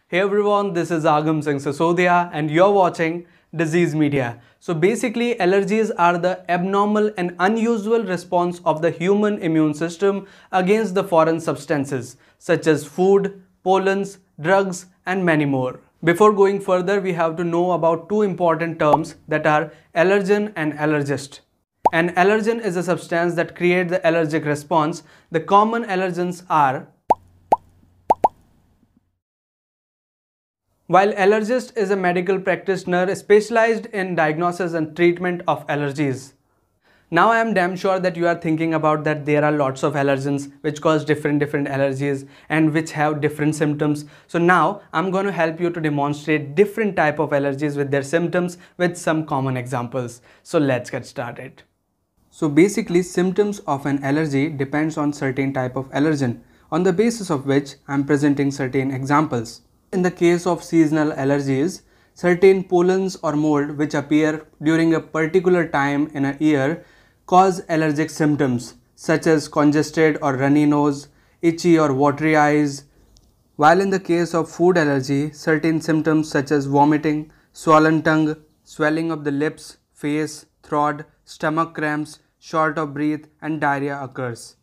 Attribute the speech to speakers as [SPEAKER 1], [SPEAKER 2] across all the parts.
[SPEAKER 1] Hey everyone, this is Aagam Singh Sisodiya and you're watching Disease Media. So basically, allergies are the abnormal and unusual response of the human immune system against the foreign substances such as food, pollens, drugs and many more. Before going further, we have to know about two important terms that are allergen and allergist. An allergen is a substance that creates the allergic response. The common allergens are, while allergist is a medical practitioner specialized in diagnosis and treatment of allergies. Now I am damn sure that you are thinking about that there are lots of allergens which cause different allergies and which have different symptoms. So now I'm going to help you to demonstrate different type of allergies with their symptoms with some common examples. So let's get started. So basically, symptoms of an allergy depends on certain type of allergen, on the basis of which I am presenting certain examples. In the case of seasonal allergies, certain pollens or mold which appear during a particular time in a year cause allergic symptoms such as congested or runny nose, itchy or watery eyes. While in the case of food allergy, certain symptoms such as vomiting, swollen tongue, swelling of the lips, face, throat, stomach cramps, short of breath and diarrhea occurs.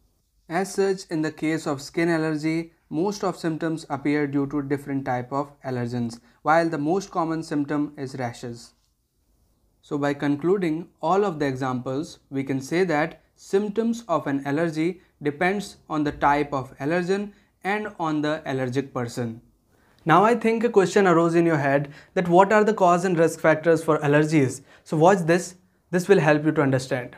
[SPEAKER 1] As such, in the case of skin allergy, most of symptoms appear due to different type of allergens, while the most common symptom is rashes. So by concluding all of the examples, we can say that symptoms of an allergy depends on the type of allergen and on the allergic person. Now I think a question arose in your head that what are the cause and risk factors for allergies? So watch this. This will help you to understand.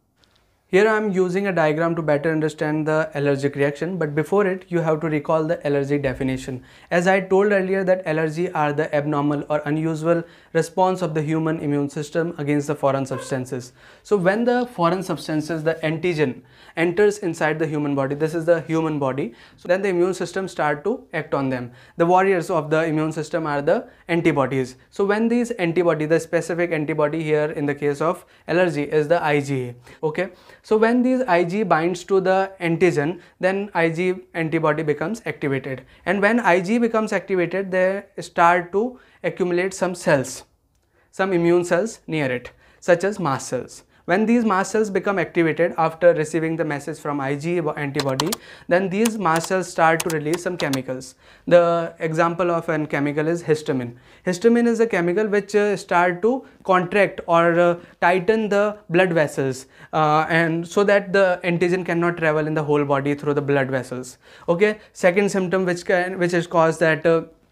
[SPEAKER 1] Here I am using a diagram to better understand the allergic reaction, but before it you have to recall the allergy definition. As I told earlier that allergy are the abnormal or unusual response of the human immune system against the foreign substances. So when the foreign substances, the antigen, enters inside the human body, this is the human body, so then the immune system start to act on them. The warriors of the immune system are the antibodies. So when these antibody, the specific antibody here in the case of allergy is the IgA, okay. So when these Ig binds to the antigen, then Ig antibody becomes activated, and when Ig becomes activated, they start to accumulate some cells, some immune cells near it, such as mast cells. When these mast cells become activated after receiving the message from Ig antibody, then these mast cells start to release some chemicals. The example of an chemical is histamine. Histamine is a chemical which start to contract or tighten the blood vessels and so that the antigen cannot travel in the whole body through the blood vessels. Okay. Second symptom which is caused that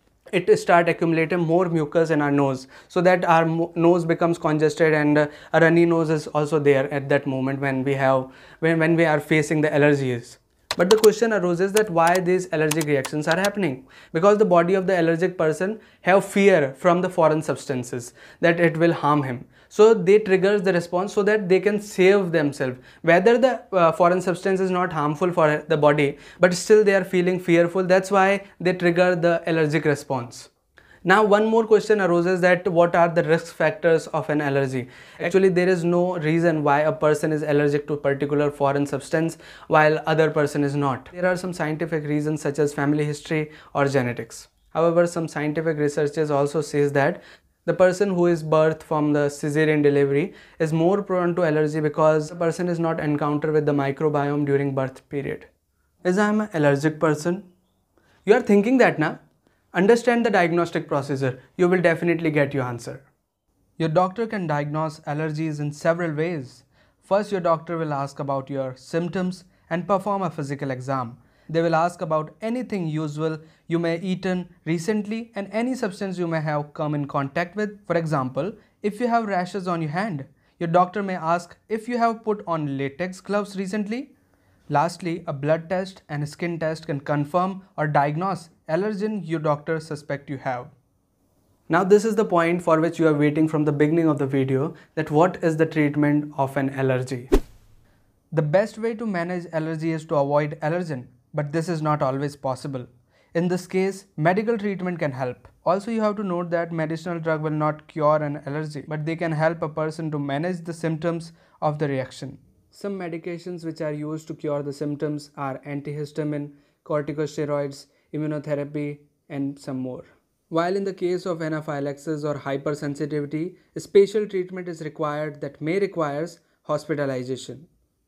[SPEAKER 1] it start accumulating more mucus in our nose, so that our nose becomes congested, and a runny nose is also there at that moment when we are facing the allergies. But the question arises that why these allergic reactions are happening? Because the body of the allergic person have fear from the foreign substances that it will harm him. So they trigger the response so that they can save themselves. Whether the foreign substance is not harmful for the body, but still they are feeling fearful. That's why they trigger the allergic response. Now one more question arises that what are the risk factors of an allergy? Actually there is no reason why a person is allergic to a particular foreign substance while other person is not. There are some scientific reasons such as family history or genetics. However, some scientific researches also says that the person who is birthed from the cesarean delivery is more prone to allergy because the person is not encountered with the microbiome during birth period. Is I am an allergic person? You are thinking that now? Understand the diagnostic procedure. You will definitely get your answer. Your doctor can diagnose allergies in several ways. First, your doctor will ask about your symptoms and perform a physical exam. They will ask about anything usual you may eaten recently and any substance you may have come in contact with. For example, if you have rashes on your hand, your doctor may ask if you have put on latex gloves recently. Lastly, a blood test and a skin test can confirm or diagnose allergen your doctor suspect you have. Now this is the point for which you are waiting from the beginning of the video, that what is the treatment of an allergy. The best way to manage allergy is to avoid allergen, but this is not always possible. In this case, medical treatment can help. Also, you have to note that medicinal drug will not cure an allergy, but they can help a person to manage the symptoms of the reaction. Some medications which are used to cure the symptoms are antihistamine, corticosteroids, immunotherapy, and some more. While in the case of anaphylaxis or hypersensitivity, special treatment is required that may requires hospitalization.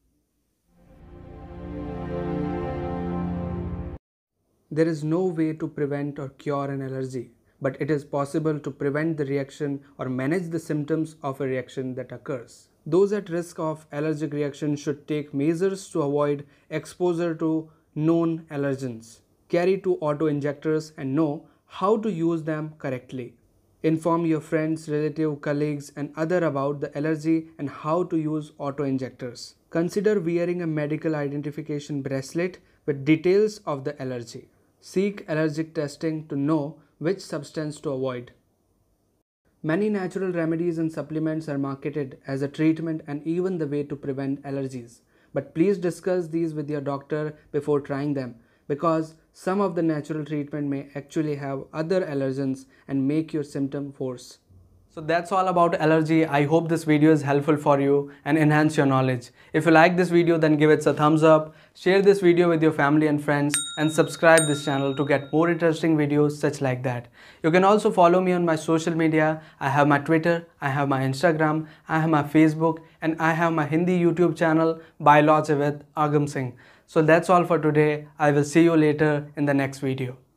[SPEAKER 1] There is no way to prevent or cure an allergy, but it is possible to prevent the reaction or manage the symptoms of a reaction that occurs. Those at risk of allergic reaction should take measures to avoid exposure to known allergens, carry two auto-injectors and know how to use them correctly. Inform your friends, relatives, colleagues and others about the allergy and how to use auto-injectors. Consider wearing a medical identification bracelet with details of the allergy. Seek allergic testing to know which substance to avoid. Many natural remedies and supplements are marketed as a treatment and even the way to prevent allergies. But please discuss these with your doctor before trying them, because some of the natural treatment may actually have other allergens and make your symptom worse. So that's all about allergy. I hope this video is helpful for you and enhance your knowledge. If you like this video, then give it a thumbs up, share this video with your family and friends and subscribe this channel to get more interesting videos such like that. You can also follow me on my social media. I have my Twitter, I have my Instagram, I have my Facebook and I have my Hindi YouTube channel Biology with Aagam Singh. So that's all for today. I will see you later in the next video.